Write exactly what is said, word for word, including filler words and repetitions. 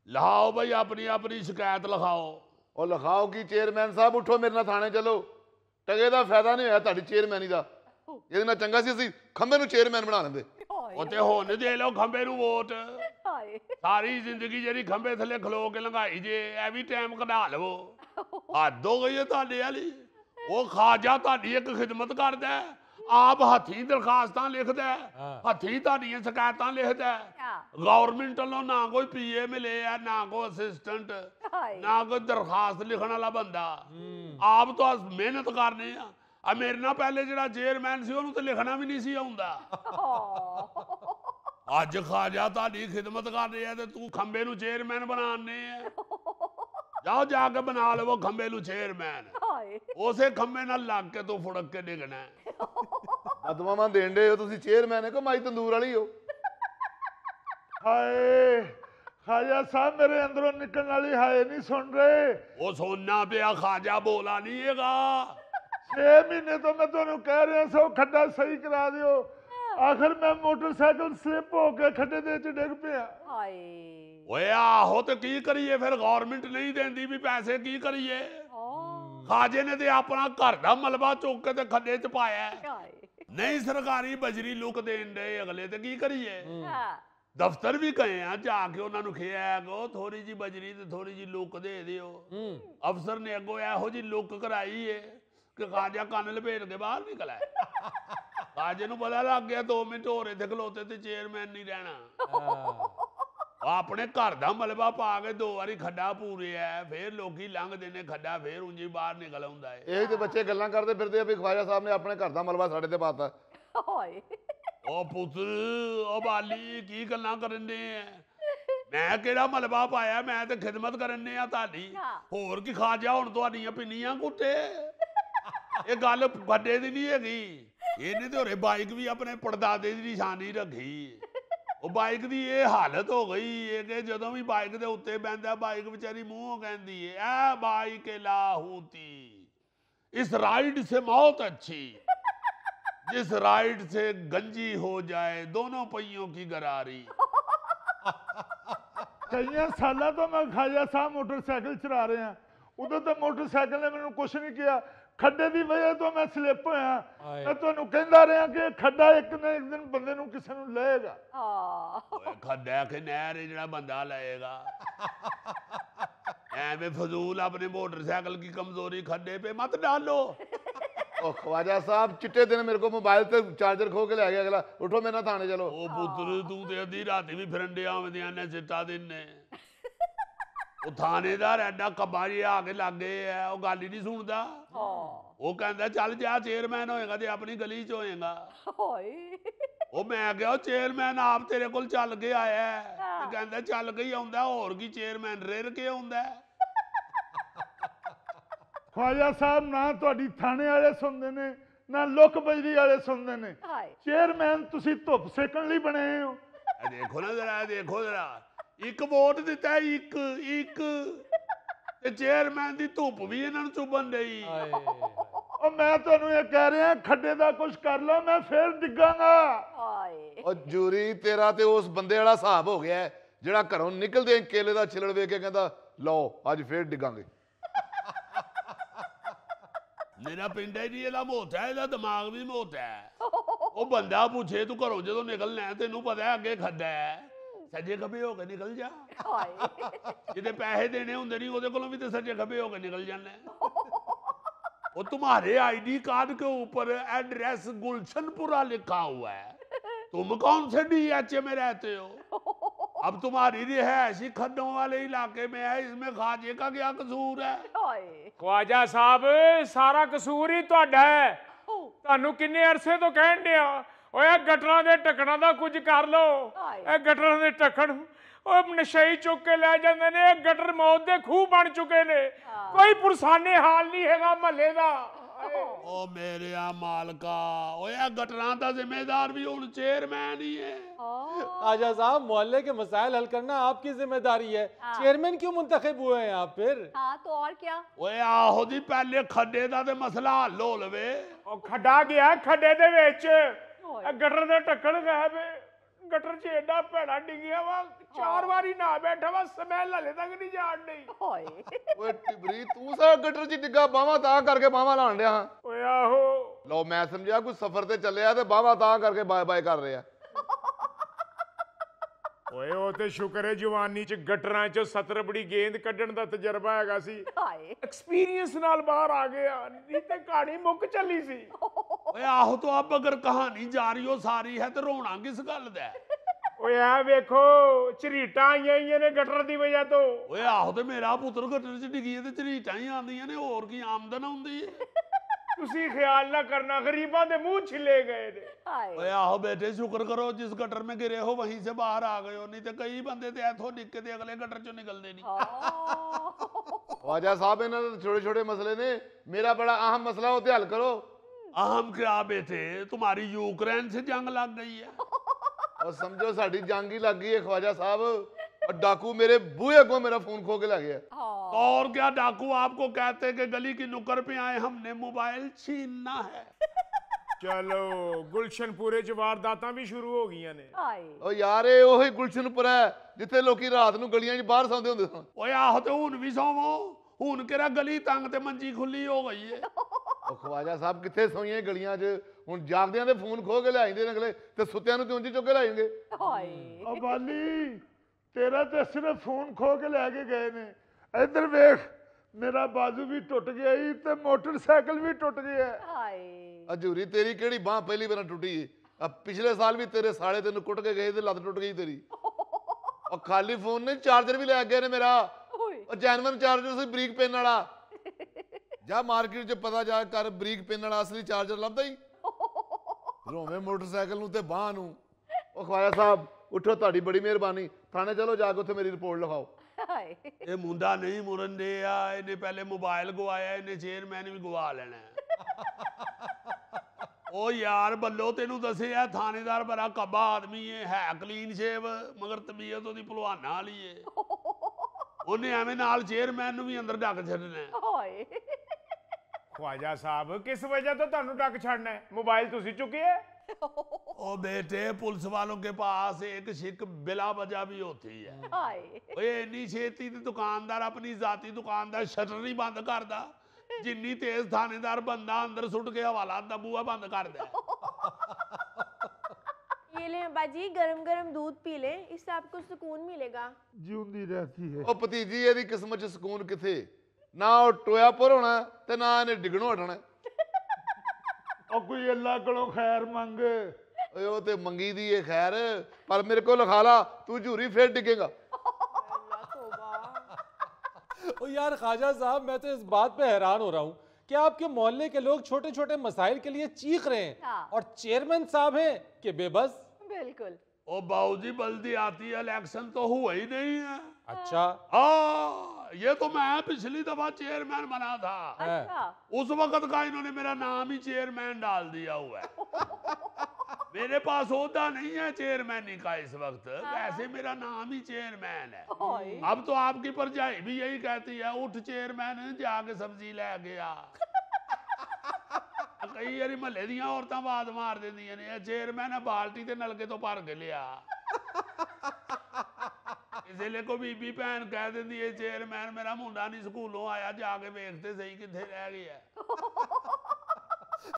लिखाओ भाई अपनी अपनी शिकायत लिखाओ। ਉਹ ਲਿਖਾਓ ਕਿ ਚੇਅਰਮੈਨ ਸਾਹਿਬ ਉੱਠੋ ਮੇਰੇ ਨਾਲ ਥਾਣੇ ਚਲੋ। ਟਕੇ ਦਾ ਫਾਇਦਾ ਨਹੀਂ ਹੋਇਆ ਤੁਹਾਡੀ ਚੇਅਰਮੈਨੀ ਦਾ। ਇਹਦੇ ਨਾਲ ਚੰਗਾ ਸੀ ਅਸੀਂ ਖੰਬੇ ਨੂੰ ਚੇਅਰਮੈਨ ਬਣਾ ਲੈਂਦੇ। ਉੱਤੇ ਹੁਣ ਦੇ ਲਓ ਖੰਬੇ ਨੂੰ ਵੋਟ। ਸਾਰੀ ਜ਼ਿੰਦਗੀ ਜਿਹੜੀ ਖੰਬੇ ਥੱਲੇ ਖਲੋ ਕੇ ਲੰਘਾਈ ਜੇ ਇਹ ਵੀ ਟਾਈਮ ਕਢਾ ਲਵੋ। ਹੱਦ ਹੋ ਗਈ ਹੈ ਤੁਹਾਡੇ ਵਾਲੀ। ਉਹ ਖਾਜਾ ਤੁਹਾਡੀ ਇੱਕ ਖਿਦਮਤ ਕਰਦਾ, ਆਪ ਹੱਥੀਂ ਦਰਖਾਸਤਾਂ ਲਿਖਦਾ, ਹੱਥੀਂ ਤੁਹਾਡੀਆਂ ਸ਼ਿਕਾਇਤਾਂ ਲਿਖਦਾ। ਗੌਰਮੈਂਟ ਵੱਲੋਂ ਨਾ ਕੋਈ ਪੀ ਏ ਮਿਲੇ ਆ, ਨਾ ਕੋਈ ਅਸਿਸਟੈਂਟ, ਨਾ ਕੋਈ ਦਰਖਾਸਤ ਲਿਖਣ ਵਾਲਾ ਬੰਦਾ। ਆਪ ਤਾਂ ਮਿਹਨਤ ਕਰਨੇ ਆ। ਆ ਮੇਰੇ ਨਾਲ ਪਹਿਲੇ ਜਿਹੜਾ ਚੇਅਰਮੈਨ ਸੀ ਉਹਨੂੰ ਤਾਂ ਲਿਖਣਾ ਵੀ ਨਹੀਂ ਸੀ ਆਉਂਦਾ। ਅੱਜ ਖਾਜਾ ਤੁਹਾਡੀ ਖਿਦਮਤ ਕਰ ਰਿਹਾ ਤੇ ਤੂੰ ਖੰਬੇ ਨੂੰ ਚੇਅਰਮੈਨ ਬਣਾਉਣੇ ਆ। ਜਾਓ ਜਾ ਕੇ ਬਣਾ ਲਵੋ ਖੰਬੇ ਨੂੰ ਚੇਅਰਮੈਨ। ਉਸੇ ਖੰਬੇ ਨਾਲ ਲੱਗ ਕੇ ਤੂੰ ਫੁੜਕ ਕੇ ਡਿੱਗਣਾ। ਬਦਮਾਵਾਂ ਦੇਣ ਦੇ ਹੋ ਤੁਸੀਂ। ਚੇਅਰਮੈਨ ਹੈ ਕਿ ਮਾਈ ਤੰਦੂਰ ਵਾਲੀ ਹੋ? ਹਾਏ ਖਾਜਾ ਸਾਹਿਬ ਮੇਰੇ ਅੰਦਰੋਂ ਨਿਕਲਣ ਵਾਲੀ ਹਾਏ ਨਹੀਂ ਸੁਣ ਰਹੇ। ਉਹ ਸੋਨਾ ਪਿਆ ਖਾਜਾ ਬੋਲਾ ਨਹੀਂ ਹੈਗਾ। ਛੇ ਮਹੀਨੇ ਤੋਂ ਮੈਂ ਤੁਹਾਨੂੰ ਕਹਿ ਰਿਹਾ ਸੋ ਖੱਡਾ ਸਹੀ ਕਰਾ ਦਿਓ। ਆਖਰ ਮੈਂ ਮੋਟਰਸਾਈਕਲ ਸਲਿੱਪ ਹੋ ਕੇ ਖੱਡੇ ਦੇ ਵਿੱਚ ਡਿੱਗ ਪਿਆ। ਓਏ ਆਹੋ ਤੇ ਕੀ ਕਰੀਏ ਫਿਰ? ਗੌਰਮੈਂਟ ਨਹੀਂ ਦਿੰਦੀ ਵੀ ਪੈਸੇ, ਕੀ ਕਰੀਏ? ਖਾਜੇ ਨੇ ਤੇ ਆਪਣਾ ਘਰ ਦਾ ਮਲਬਾ ਚੁੱਕ ਕੇ ਤੇ ਖੱਡੇ ਚ ਪਾਇਆ। ਨਹੀਂ ਸਰਕਾਰੀ ਬਜਰੀ ਲੁੱਕ ਦੇਣ ਦੇ ਅਗਲੇ, ਤੇ ਕੀ ਕਰੀਏ? ਦਫ਼ਤਰ ਵੀ ਗਏ ਆ, ਜਾ ਕੇ ਉਹਨਾਂ ਨੂੰ ਕਿਹਾ ਕੋ ਥੋੜੀ ਜੀ ਬਜਰੀ ਤੇ ਥੋੜੀ ਜੀ ਲੁੱਕ ਦੇ ਦਿਓ। ਅਫਸਰ ਨੇ ਅੱਗੋਂ ਇਹੋ ਜੀ ਲੁੱਕ ਕਰਾਈ ਏ ਕਿ ਖਾਜਾ ਕੰਨ ਲਪੇਟ ਕੇ ਬਾਹਰ ਨਿਕਲਿਆ। ਖਾਜੇ ਨੂੰ ਪਤਾ ਲੱਗ ਗਿਆ ਦੋ ਮਿੰਟ ਹੋਰ ਇੱਥੇ ਖਲੋਤੇ ਤੇ ਚੇਅਰਮੈਨ ਨਹੀਂ ਰਹਿਣਾ। ਆਪਣੇ ਘਰ ਦਾ ਮਲਬਾ ਪਾ ਕੇ ਦੋ ਵਾਰੀ ਖੱਡਾ ਪੂਰਿਆ, ਫੇਰ ਲੋਕੀ ਲੰਘਦੇ ਨੇ ਖੱਡਾ, ਫੇਰ ਉਂਝ ਬਾਹਰ ਨਿਕਲ ਆਉਂਦਾ ਹੈ। ਇਹ ਤੇ ਬੱਚੇ ਗੱਲਾਂ ਕਰਦੇ ਫਿਰਦੇ ਆ ਵੀ ਖਵਾਜਾ ਸਾਹਿਬ ਨੇ ਆਪਣੇ ਘਰ ਦਾ ਮਲਬਾ ਸਾਡੇ ਤੇ ਪਾਤਾ। ਉਹ ਪੁੱਤਰ, ਉਹ ਬਾਲੀ ਕੀ ਗੱਲਾਂ ਕਰਨ ਦੇ ਆ? ਮੈਂ ਕਿਹੜਾ ਮਲਬਾ ਪਾਇਆ? ਮੈਂ ਤੇ ਖਿਦਮਤ ਕਰਨ ਦੇ ਆ ਤੁਹਾਡੀ। ਹੋਰ ਕੀ ਖਾਜਾ ਹੁਣ ਤੁਹਾਡੀਆਂ ਪਿੰਨੀਆਂ ਕੁੱਟੇ? ਇਹ ਗੱਲ ਵੱਡੇ ਦੀ ਨਹੀਂ ਹੈਗੀ। ਇਹਨੇ ਤੇ ਹੋਰੇ ਬਾਈਕ ਵੀ ਆਪਣੇ ਪੜਦਾਦੇ ਦੀ ਨਿਸ਼ਾਨੀ ਰੱਖੀ। ਉਹ ਬਾਈਕ ਦੀ ਇਹ ਹਾਲਤ ਹੋ ਗਈ ਹੈ ਕਿ ਜਦੋਂ ਵੀ ਬਾਈਕ ਦੇ ਉੱਤੇ ਬਹਿੰਦਾ ਬਾਈਕ ਵਿਚਾਰੀ ਮੂੰਹੋਂ ਕਹਿੰਦੀ ਹੈ, ਐ ਬਾਈਕ ਲਾਹੂਤੀ, ਇਸ राइड से मौत अच्छी, जिस राइड से गंजी हो जाए दोनों पहियों की गरारी। ਕਈਆਂ ਸਾਲਾਂ ਤੋਂ ਮੈਂ ਖਾਜਾ ਸਾਹਿਬ ਮੋਟਰਸਾਈਕਲ ਚਲਾ ਰਿਹਾ। ਉਦੋਂ ਤਾਂ ਮੋਟਰਸਾਈਕਲ ਨੇ ਮੈਨੂੰ ਕੁਛ ਨਹੀਂ ਕਿਹਾ। ਖੱਡੇ ਦੀ ਵਜ੍ਹਾ ਤੋਂ ਮੈਂ ਸਲਿੱਪ ਹੋਇਆ। ਮੈਂ ਤੁਹਾਨੂੰ ਕਹਿੰਦਾ ਰਿਹਾ ਕਿ ਖੱਡਾ ਇੱਕ ਨਾ ਇੱਕ ਦਿਨ ਬੰਦੇ ਨੂੰ ਕਿਸੇ ਨੂੰ ਲਏਗਾ। ਓਏ ਖੱਡਾ ਕਿ ਨਹਿਰ ਜਿਹੜਾ ਬੰਦਾ ਲਏਗਾ। ਐਵੇਂ ਫਜ਼ੂਲ ਆਪਣੇ मोटरसाइकिल की कमजोरी खड्डे पे मत डालो। ਉਹ ਖਵਾਜਾ ਸਾਹਿਬ ਚਿੱਟੇ ਦਿਨ ਮੇਰੇ ਕੋਲ ਮੋਬਾਈਲ ਤੇ ਚਾਰਜਰ ਖੋ ਕੇ ਲੈ ਗਿਆ ਅਗਲਾ। ਉੱਠੋ ਮੇਰੇ ਨਾਲ ਥਾਣੇ ਚਲੋ। ਉਹ ਪੁੱਤਰ ਤੂੰ ਤੇ ਅੱਧੀ ਰਾਤੀ ਵੀ ਫਿਰਨ ਡਿਆ ਆਉਂਦਿਆਂ ਨੇ ਚਿੱਟਾ ਦਿਨੇ। ਉਹ ਥਾਣੇਦਾਰ ਐਡਾ ਕੱਬਾ ਜਿਹਾ ਆ ਕੇ ਲੱਗੇ ਆ, ਉਹ ਗੱਲ ਹੀ ਨਹੀਂ ਸੁਣਦਾ। ਉਹ ਕਹਿੰਦਾ ਚੱਲ ਜਾ ਚੇਅਰਮੈਨ ਹੋਏਗਾ ਤੇ ਆਪਣੀ ਗਲੀ ਚ ਹੋਏਗਾ। ਉਹ ਮੈਂ ਕਿਹਾ ਚੇਅਰਮੈਨ ਆਪ ਤੇਰੇ ਕੋਲ ਚੱਲ ਕੇ ਆਇਆ ਤੇ ਕਹਿੰਦਾ ਚੱਲ ਕੇ ਹੀ ਆਉਂਦਾ, ਹੋਰ ਕੀ ਚੇਅਰਮੈਨ ਰਿਰ ਕੇ ਆਉਂਦਾ। ਖਾਜਾ ਸਾਹਿਬ ਨਾ ਤੁਹਾਡੀ ਥਾਣੇ ਵਾਲੇ ਸੁਣਦੇ ਨੇ, ਨਾ ਲੁੱਕ ਬਜਰੀ ਵਾਲੇ ਸੁਣਦੇ ਨੇ। ਚੇਅਰਮੈਨ ਤੁਸੀਂ ਧੁੱਪ ਸੇਕਣ ਲਈ ਬਣੇ ਹੋ। ਦੇਖੋ ਨਾ ਜਰਾ, ਦੇਖੋ ਜਰਾ, ਇੱਕ ਵੋਟ ਦਿੱਤਾ, ਇੱਕ ਇੱਕ ਤੇ ਚੇਅਰਮੈਨ ਦੀ ਧੁੱਪ ਵੀ ਇਹਨਾਂ ਨੂੰ ਚੁੱਭਣ ਡਈ। ਉਹ ਮੈਂ ਤੁਹਾਨੂੰ ਇਹ ਕਹਿ ਰਿਹਾ ਖੱਡੇ ਦਾ ਕੁਝ ਕਰ ਲਓ, ਮੈਂ ਫੇਰ ਡਿੱਗਾਂਗਾ। ਉਹ ਜੂਰੀ ਤੇਰਾ ਤੇ ਉਸ ਬੰਦੇ ਵਾਲਾ ਹਿਸਾਬ ਹੋ ਗਿਆ ਜਿਹੜਾ ਘਰੋਂ ਨਿਕਲਦੇ ਕੇਲੇ ਦਾ ਛਿਲੜ ਵੇਖ ਕੇ ਕਹਿੰਦਾ ਲਓ ਅੱਜ ਫੇਰ ਡਿੱਗਾਂਗੇ। ਮੇਰਾ ਪਿੰਡ ਹੀ ਨਹੀਂ ਇਹਦਾ ਮੋਟਾ, ਇਹਦਾ ਦਿਮਾਗ ਵੀ ਮੋਟਾ ਹੈ। ਉਹ ਬੰਦਾ ਪੁੱਛੇ ਤੂੰ ਘਰੋਂ ਜਦੋਂ ਨਿਕਲਣਾ ਤੈਨੂੰ ਪਤਾ ਅੱਗੇ ਖੱਡਾ ਹੈ, ਸੱਜੇ ਖੱਬੇ ਹੋ ਕੇ ਨਿਕਲ ਜਾ। ਜਿਹਦੇ ਪੈਸੇ ਦੇਣੇ ਹੁੰਦੇ ਨਹੀਂ ਉਹਦੇ ਕੋਲੋਂ ਵੀ ਤੇ ਸੱਜੇ ਖੱਬੇ ਹੋ ਕੇ ਨਿਕਲ जाना। वो तुम्हारे आईडी कार्ड के ऊपर एड्रेस गुलशनपुरा लिखा हुआ है, तुम कौन से डीएचए में रहते हो? अब तुम्हारी रिहायशी खड्डों वाले इलाके में है, इसमें खाजे का क्या कसूर है? ख्वाजा साहब सारा कसूर ही तुहाडा है। ਤੁਹਾਨੂੰ ਕਿੰਨੇ ਅਰਸੇ ਤੋਂ ਕਹਿਣ ਡਿਆ ਓਏ ਗਟਰਾਂ ਦੇ ਢੱਕਣਾਂ ਦਾ ਕੁਝ ਕਰ ਲੋ। ਇਹ ਗਟਰਾਂ ਦੇ ਢੱਕਣ ਉਹ ਨਸ਼ਈ ਚੁੱਕ ਕੇ ਲੈ ਜਾਂਦੇ ਨੇ। ਇਹ ਗਟਰ ਮੌਤ ਦੇ ਖੂਹ ਬਣ ਚੁੱਕੇ ਨੇ। ਕੋਈ ਪੁਰਸਾਨੇ ਹਾਲ ਨਹੀਂ ਹੈਗਾ ਮਹੱਲੇ ਦਾ। ओ मेरे आ मालका, ओए गटरां दा जिम्मेदार भी हुण चेयरमैन ही है। ख्वाजा साहब मोहल्ले के मसाइल हल करना आपकी जिम्मेदारी है। चेयरमैन क्यों मुंतखब हुए हैं आप फिर? हाँ तो और क्या? ओए आहो जी पहले खड्डे दा ते मसला हल हो लवे। ਉਹ ਖੱਡਾ ਗਿਆ ਖੱਡੇ ਦੇ ਵਿੱਚ, ਇਹ ਗਟਰ ਦੇ ਢੱਕਣ ਗਾਇਬ, ਗਟਰ 'ਚ ਏਡਾ ਭੈੜਾ ਡਿੱਗਿਆ ਵਾ ਚਾਰ ਵਾਰੀ ਨਾ ਬੈਠਾ ਵਾ ਸਮੈਲ ਹਲੇ ਤੱਕ ਨਹੀਂ ਜਾਣ ਡਈ ਓਏ ਓਏ ਟਿਬਰੀ ਤੂੰ ਸਾ ਗਟਰ 'ਚ ਡਿੱਗਾ ਬਾਹਾਂ ਤਾਂ ਕਰਕੇ ਬਾਹਾਂ ਲਾਣ ਡਿਆ ਹਾਂ ਓਏ ਆਹੋ ਲਓ ਮੈਂ ਸਮਝਿਆ ਕੋਈ ਸਫ਼ਰ ਤੇ ਚੱਲਿਆ ਤੇ ਬਾਹਾਂ ਤਾਂ ਕਰਕੇ ਬਾਏ ਬਾਏ ਕਰ ਰਿਹਾ ਓਏ ਉਹ ਤੇ ਸ਼ੁਕਰ ਹੈ ਜਵਾਨੀ 'ਚ ਗਟਰਾਂ 'ਚੋਂ ਸਤਰਬੜੀ ਗੇਂਦ ਕੱਢਣ ਦਾ ਤਜਰਬਾ ਹੈਗਾ ਸੀ ਹਾਏ ਐਕਸਪੀਰੀਅੰਸ ਨਾਲ ਬਾਹਰ ਆ ਗਿਆ ਨਹੀਂ ਤੇ ਕਹਾਣੀ ਮੁੱਕ ਚੱਲੀ ਸੀ ਓਏ ਆਹੋ तो अब अगर कहानी जारी हो सारी है तो रोना किस गल दा है? ਓਏ ਆ ਵੇਖੋ ਝਰੀਟਾਂ ਆਈਆਂ ਹੀ ਨੇ ਗਟਰ ਦੀ ਵਜ੍ਹਾ ਤੋਂ ਓਏ ਆਹੋ ਤੇ ਮੇਰਾ ਪੁੱਤਰ ਗਟਰ 'ਚ ਡਿੱਗੀ ਤੇ ਝਰੀਟਾਂ ਹੀ ਆਉਂਦੀਆਂ ਨੇ ਹੋਰ ਕੀ ਆਮਦਨ ਆਉਂਦੀ ਹੈ ਤੁਸੀਂ ਖਿਆਲ ਨਾ ਕਰਨਾ ਗਰੀਬਾਂ ਦੇ ਮੂੰਹ ਛਿੱਲੇ ਗਏ ਨੇ ਹਾਏ ओए आहो बेटे शुक्र करो जिस गटर में गिरे हो वहीं से बाहर आ गए हो नहीं तो कई बंदे तो ऐथों डिग के ते अगले गटर चों निकलते नहीं ਹਾਂ ਖਵਾਜਾ ਸਾਹਿਬ ਇਹਨਾਂ ਦੇ ਛੋਟੇ ਛੋਟੇ ਮਸਲੇ ਨੇ ਮੇਰਾ ਬੜਾ ਅਹਿਮ ਮਸਲਾ ਉਹ ਤੇ ਹੱਲ ਕਰੋ अहम क्या बेटे तुम्हारी यूक्रेन से जंग लग गई है ਔਰ ਸਮਝੋ ਸਾਡੀ ਜੰਗ ਹੀ ਲੱਗ ਗਈ ਹੈ ਖਵਾਜਾ ਸਾਹਿਬ ਔਰ ਡਾਕੂ ਮੇਰੇ ਬੂਹੇ ਅੱਗੋਂ ਮੇਰਾ ਫੋਨ ਖੋ ਕੇ ਲੈ ਗਿਆ ਹਾਂ और क्या डाकू आपको कहते कि गली की नुक्कड़ पे आए हमने मोबाइल छीनना है ਚਲੋ ਗੁਲਸ਼ਨਪੁਰੇ ਚ ਵਾਰਦਾਤਾਂ ਵੀ ਸ਼ੁਰੂ ਹੋ ਗਈਆਂ ਨੇ ਹਾਏ ਉਹ ਯਾਰ ਇਹ ਉਹੀ ਗੁਲਸ਼ਨਪੁਰ ਹੈ ਜਿੱਥੇ ਲੋਕੀ ਰਾਤ ਨੂੰ ਗਲੀਆਂ 'ਚ ਬਾਹਰ ਸੌਂਦੇ ਹੁੰਦੇ ਸਨ ओए आहो तो हुन भी सोवो हुन केरा गली तंग ते मंजी खुली हो गई है ਉਹ ਖਵਾਜਾ ਸਾਹਿਬ ਕਿੱਥੇ ਸੌਈਆਂ ਗਲੀਆਂ 'ਚ ਹੁਣ ਜਾਗਦਿਆਂ ਦੇ ਫੋਨ ਖੋ ਕੇ ਲੈ ਆਉਂਦੇ ਨੇ ਅਗਲੇ ਤੇ ਸੁੱਤਿਆਂ ਨੂੰ ਤੇ ਉਂਝ ਚੁੱਕ ਕੇ ਲੈ ਜਾਣਗੇ ਹਾਏ ਓ ਬਾਲੀ ਤੇਰਾ ਤੇ ਸਿਰਫ ਫੋਨ ਖੋ ਕੇ ਲੈ ਕੇ ਗਏ ਨੇ ਇੱਧਰ ਵੇਖ ਮੇਰਾ ਬਾਜ਼ੂ ਵੀ ਟੁੱਟ ਗਿਆ ਈ ਤੇ ਮੋਟਰਸਾਈਕਲ ਵੀ ਟੁੱਟ ਗਿਆ ਹਾਏ ਅਜੂਰੀ ਤੇਰੀ ਕਿਹੜੀ ਬਾਹ ਪਹਿਲੀ ਵਾਰ ਟੁੱਟੀ ਏ ਆ ਪਿਛਲੇ ਸਾਲ ਵੀ ਤੇਰੇ ਸਾਲੇ ਤੈਨੂੰ ਕੁੱਟ ਕੇ ਗਏ ਤੇ ਲੱਤ ਟੁੱਟ ਗਈ ਤੇਰੀ ਉਹ ਖਾਲੀ ਫੋਨ ਨੇ ਚਾਰਜਰ ਵੀ ਲੈ ਗਏ ਨੇ ਮੇਰਾ ਓਏ ਉਹ ਜੈਨੂਇਨ ਚਾਰਜਰ ਸੀ ਬਰੀਕ ਪਿੰਨ ਵਾਲਾ ਜਾ ਮਾਰਕੀਟ 'ਚ ਪਤਾ ਜਾ ਕਰ ਬਰੀਕ ਪਿੰਨ ਵਾਲਾ ਅਸਲੀ ਚਾਰਜਰ ਲੱਭਦਾ ਹੀ ਰੋਵੇਂ ਮੋਟਰਸਾਈਕਲ ਨੂੰ ਤੇ ਬਾਹ ਨੂੰ ਉਹ ਖਵਾਜਾ ਸਾਹਿਬ ਉੱਠੋ ਤੁਹਾਡੀ ਬੜੀ ਮਿਹਰਬਾਨੀ ਥਾਣੇ ਚਲੋ ਜਾ ਕੇ ਉੱਥੇ ਮੇਰੀ ਰਿਪੋਰਟ ਲਿਖਾਓ ਹਾਏ ये मुंडा नहीं मुरन दे आ इन्हें पहले मोबाइल गवाया इन्हें चेयरमैन भी गवा लेना है ओ यार बल्लो तेनू दसे है थानेदार बड़ा कब्बा आदमी है है क्लीन शेव मगर तबीयत ओदी भलवाना वाली है उन्हें एवें नाल चेयरमैन नू भी अंदर डक छड्डना है ਹਾਏ ਖਵਾਜਾ ਸਾਹਿਬ ਕਿਸ ਵਜ੍ਹਾ ਤੋਂ ਤੁਹਾਨੂੰ ਡੱਕ ਛੱਡਣਾ ਹੈ ਮੋਬਾਈਲ ਤੁਸੀਂ ਚੁੱਕਿਆ ओ बेटे पुलिस वालों के पास एक शिक बिला वजह भी होती है ਹਾਏ ओए इन्नी छेती ते दुकानदार अपनी जाती दुकान दा शटर नहीं बंद करदा जिन्नी तेज थानेदार बंदा अंदर सुट के हवाला दा बूहा बंद कर दे ये ले अब्बा जी गरम गरम दूध पी लें इससे आपको सुकून मिलेगा ਜਿਉਂਦੀ ਰਹਤੀ ਹੈ ਉਹ ਭਤੀਜੀ ਇਹਦੀ ਕਿਸਮਤ 'ਚ ਸਕੂਨ ਕਿੱਥੇ ਨਾ ਉਹ ਟੋਇਆਪੁਰ ਹੋਣਾ ਤੇ ਨਾ ਇਹਨੇ ਡਿੱਗਣੋਂ ਹਟਣਾ ਉਹ ਕੋਈ ਅੱਲਾ ਕੋਲੋਂ ਖੈਰ ਮੰਗ ਓਏ ਉਹ ਤੇ ਮੰਗੀ ਦੀ ਏ ਖੈਰ ਪਰ ਮੇਰੇ ਕੋਲ ਲਿਖਾ ਲਾ ਤੂੰ ਝੂਰੀ ਫੇਰ ਡਿੱਗੇਗਾ ओ यार ख्वाजा साहब मैं तो इस बात पे हैरान हो रहा हूँ कि आपके मोहल्ले के लोग छोटे छोटे मसाइल के लिए चीख रहे हैं हाँ। और चेयरमैन साहब हैं कि बेबस ਬਿਲਕੁਲ ओ बाबूजी बल्दी आती है इलेक्शन तो हुआ ही नहीं है अच्छा हाँ ये तो मैं पिछली दफा चेयरमैन बना था है। ਅੱਛਾ उस वक्त का इन्होंने मेरा नाम ही चेयरमैन डाल दिया हुआ है मेरे पास ओहदा नहीं है चेयरमैनी का इस वक्त वैसे मेरा नाम ही चेयरमैन है ਹਾਏ अब तो आपकी परजाई भी यही कहती है उठ चेयरमैन जाके सब्जी लै गया कई बारी महल्ले दियां औरतां आवाज मार दिंदियां ने चेयरमैन बाल्टी ते नलके तो भर के लिया इसलिए को बीबी भैन कह दिंदी है चेयरमैन मेरा मुंडा नहीं स्कूलों आया जाके वेखते सही किथे रह गया